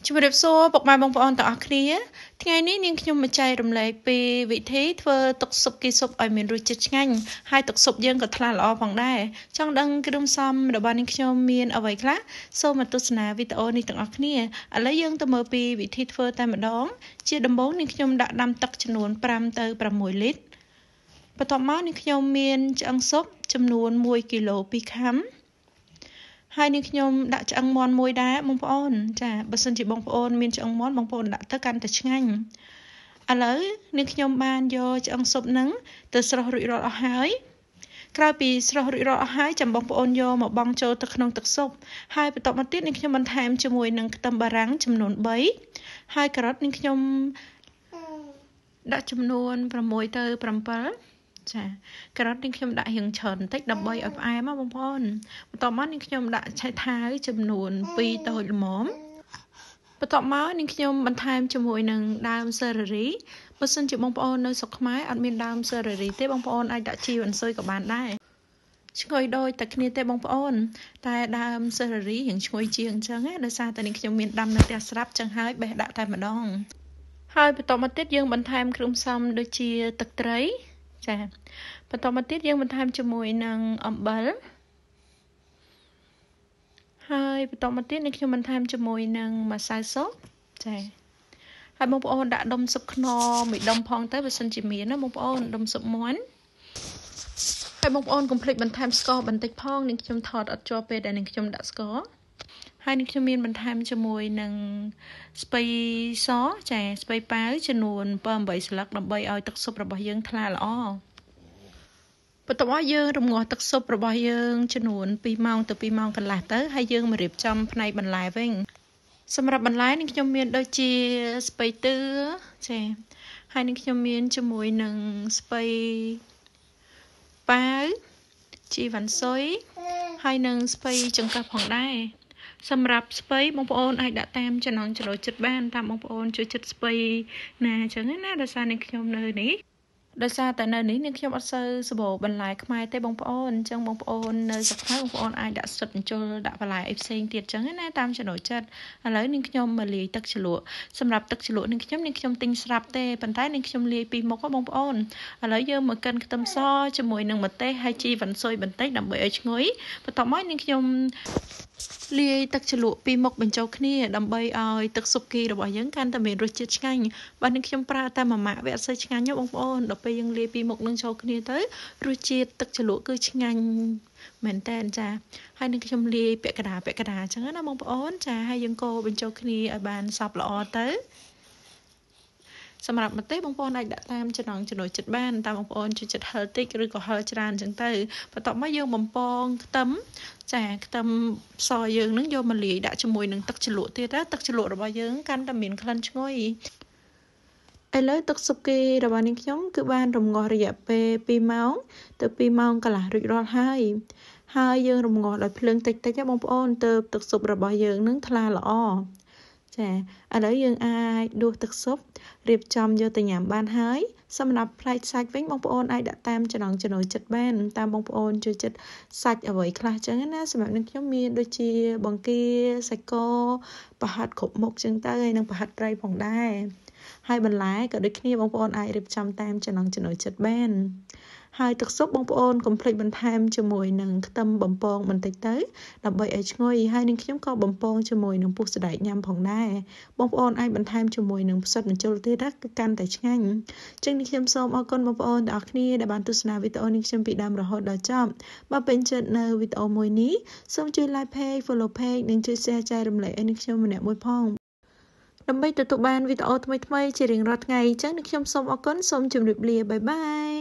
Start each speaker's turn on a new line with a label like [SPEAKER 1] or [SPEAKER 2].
[SPEAKER 1] ជំរាបសួរពុកម៉ែបងប្អូនទាំងអស់គ្នាថ្ងៃនេះនាងខ្ញុំមកចែករំលែកពីវិធីធ្វើទឹកស៊ុបគីស៊ុបឲ្យមានរសជាតិឆ្ងាញ់ហើយទឹកស៊ុបយើងក៏ថ្លាល្អផងដែរចង់ដឹងគ្រឿងផ្សំរបស់នាងខ្ញុំមានអ្វីខ្លះសូមមកទស្សនាវីដេអូនេះទាំងអស់គ្នាឥឡូវយើងទៅមើលពីវិធីធ្វើតែម្ដងជាដំបូងនាងខ្ញុំដាក់ដាំទឹកចំនួន5ទៅ6លីត្របន្ទាប់មកនាងខ្ញុំមានឆ្អឹងស៊ុបចំនួន1គីឡូ2ខាំហើយនាងខ្ញុំដាក់ឆ្អឹងមាន់មួយដែរបងប្អូនចាបើសិនជាបងប្អូនមានឆ្អឹងមាន់បងប្អូនដាក់ទៅកាន់តែឆ្ងាញ់ឥឡូវនាងខ្ញុំបានយកឆ្អឹងស៊ុបហ្នឹងទៅស្រុះរួចរាល់អស់ហើយក្រោយពីស្រុះរួចរាល់អស់ហើយចាំបងប្អូនយកមកបង់ចូលទៅក្នុងទឹកស៊ុបហើយបន្ទាប់មកទៀតនាងខ្ញុំបន្ថែមជាមួយនឹងខ្ទឹមបារាំងចំនួន3ហើយការ៉ុតនាងខ្ញុំដាក់ចំនួន6ទៅ7ចាការ៉ុតនាងខ្ញុំដាក់រៀងច្រើនបន្តិចដើម្បីឲ្យផ្អែមបងប្អូនបន្ទាប់មកនាងខ្ញុំដាក់ឆៃថាវចំនួន2តូចល្មមបន្ទាប់មកនាងខ្ញុំបន្ថែមជាមួយនឹងដើមសេរីរីបើសិនជាបងប្អូននៅស្រុកខ្មែរអត់មានដើមសេរីរីទេបងប្អូនអាចដាក់ជីវអន្សុយក៏បានដែរឈ្ងុយដូចតែគ្នាទេបងប្អូនតែដើមសេរីរីរៀងឈ្ងុយជាងអញ្ចឹងណាដោយសារតែនាងខ្ញុំមានដាំនៅផ្ទះស្រាប់ចឹងហើយបេះដាក់តែម្ដងហើយបន្ទាប់មកទៀតយើងបន្ថែមគ្រឿងផ្សំដូចជាទឹកត្រីចាបន្ទាប់មកទៀតយើងបន្ថែមជាមួយនឹងអំបិលហើយបន្ទាប់មកទៀតនេះខ្ញុំបន្ថែមជាមួយនឹងម្សៅស៊ុបចាហើយបងប្អូនដាក់ដុំស៊ុបខ្នុរមួយដុំផងទៅបើសិនជាមានណាបងប្អូនដុំស៊ុបមាន់ហើយបងប្អូនកុំភ្លេចបន្ថែមស្ករបន្តិចផងនេះខ្ញុំថតអត់ជាប់ពេលដែលនេះខ្ញុំដាក់ស្ករហើយនេះខ្ញុំមានបន្ថែមជាមួយនឹងស្ពៃសចាស្ពៃប៉ាវចំនួន7-8ស្លឹកដើម្បីឲ្យទឹកស៊ុបរបស់យើងថ្លាល្អបន្ទាប់មកយើងរំងាស់ទឹកស៊ុបរបស់យើងចំនួន2ម៉ោងទៅ2ម៉ោងកន្លះទៅហើយយើងមករៀបចំផ្នែកបន្លែវិញសម្រាប់បន្លែនេះខ្ញុំមានដូចជាស្ពៃតឿចាហើយនេះខ្ញុំមានជាមួយនឹងស្ពៃប៉ាវជីវ៉ាន់ស៊ុយហើយនឹងស្ពៃចង្កឹះផងដែរសម្រាប់ស្ពៃបងប្អូនអាចដាក់តាមចំណង់ចំណូលចិត្តបានតាមបងប្អូនចូលចិត្តស្ពៃណាអញ្ចឹងណាដោយសារនេះខ្ញុំនៅនេះដោយសារតែនៅនេះនាងខ្ញុំអត់សូវសម្បូរបន្លែខ្មែរទេបងប្អូនអញ្ចឹងបងប្អូននៅស្រុកខ្មែរបងប្អូនអាចដាក់ស្លឹកបញ្ជុលដាក់បន្លែអីផ្សេងទៀតអញ្ចឹងណាតាមចំណូលចិត្តឥឡូវនាងខ្ញុំមកលាយទឹកជ្រលក់សម្រាប់ទឹកជ្រលក់នាងខ្ញុំទិញស្រាប់ទេប៉ុន្តែនាងខ្ញុំលាយពីរមុខបងប្អូនឥឡូវយើងមកកិនខ្ទឹមសជាមួយនឹងម្ទេសហើយជីវ៉ាន់ស៊ុយបន្តិចដើម្បីឲ្យឈ្ងុយបន្ទាប់មកនាងខ្ញុំលាយទឹកជ្រលក់ពីរមុខបញ្ចូលគ្នាដើម្បីឲ្យទឹកស៊ុបគីរបស់យើងកាន់តែមានរសជាតិឆ្ងាញ់បើនាងខ្ញុំប្រើតែមួយម៉ាក់វាអត់សូវឆ្ងាញ់ទេបងប្អូនដល់ពេលយើងលាយពីរមុខនឹងចូលគ្នាទៅរសជាតិទឹកជ្រលក់គឺឆ្ងាញ់មែនតើចាហើយនាងខ្ញុំលាយពាក់កណ្ដាលអញ្ចឹងណាបងប្អូនចាហើយយើងកូរបញ្ចូលគ្នាឲ្យបានសព្វល្អទៅសម្រាប់ម្ទេសបងប្អូនអាចដាក់តាមចំណង់ចំណូលចិត្តបានតាមបងប្អូនចូលចិត្តហឹរតិចឬក៏ហឹរច្រើនអញ្ចឹងទៅបន្ទាប់មកយើងបំពងខ្ទឹមចាខ្ទឹមសយើងនឹងយកមកលាយដាក់ជាមួយនឹងទឹកជ្រលក់ទៀតណាទឹកជ្រលក់របស់យើងកាន់តែមានក្លិនឈ្ងុយឥឡូវទឹកស៊ុបគីរបស់នាងខ្ញុំគឺបានរំងាស់រយៈពេល2ម៉ោងទៅ2ម៉ោងកន្លះរួចរាល់ហើយយើងរំងាស់ដោយភ្លើងតិចៗណាបងប្អូនទើបទឹកស៊ុបរបស់យើងនឹងថ្លាល្អចាឥឡូវយើងអាចដួសទឹកស៊ុបរៀបចំយកទៅញ៉ាំបានហើយសម្រាប់ផ្លែសាច់វិញបងប្អូនអាចដាក់តាមចំណង់ចំណូលចិត្តបានតាមបងប្អូនចូលចិត្តសាច់អ្វីខ្លះចឹងណាសម្រាប់នឹងខ្ញុំមានដូចជាបង្គាសាច់គោប្រហិតគ្រប់មុខចឹងទៅហើយនឹងប្រហិតត្រីផងដែរហើយបន្លែក៏ដូចគ្នាបងប្អូនអាចរៀបចំតាមចំណង់ចំណូលចិត្តបានហើយទឹកស៊ុបបងប្អូនកុំភ្លេចបន្ថែមជាមួយនឹងខ្ទឹមបំពងបន្តិចទៅដើម្បីឲ្យឈ្ងុយហើយនឹងខ្ញុំក៏បំពងជាមួយនឹងពុះសណ្តែកញ៉ាំផងដែរបងប្អូនអាចបន្ថែមជាមួយនឹងផ្សិតបញ្ចូលទៀតណាគឺកាន់តែឆ្ងាញ់ចឹងនេះខ្ញុំសូមអរគុណបងប្អូនទាំងអស់គ្នាដែលបានទស្សនាវីដេអូនេះខ្ញុំពីដើមរហូតដល់ចប់បើពេញចិត្តនៅវីដេអូមួយនេះសូមជួយ like page follow page និងជួយ share ចែករំលែកឲ្យនេះខ្ញុំម្នាក់មួយផងដើម្បីទទួលបានវីដេអូថ្មីៗជារៀងរាល់ថ្ងៃអញ្ចឹងនេះខ្ញុំសូមអរគុណសូមជម្រាបលាបាយបាយ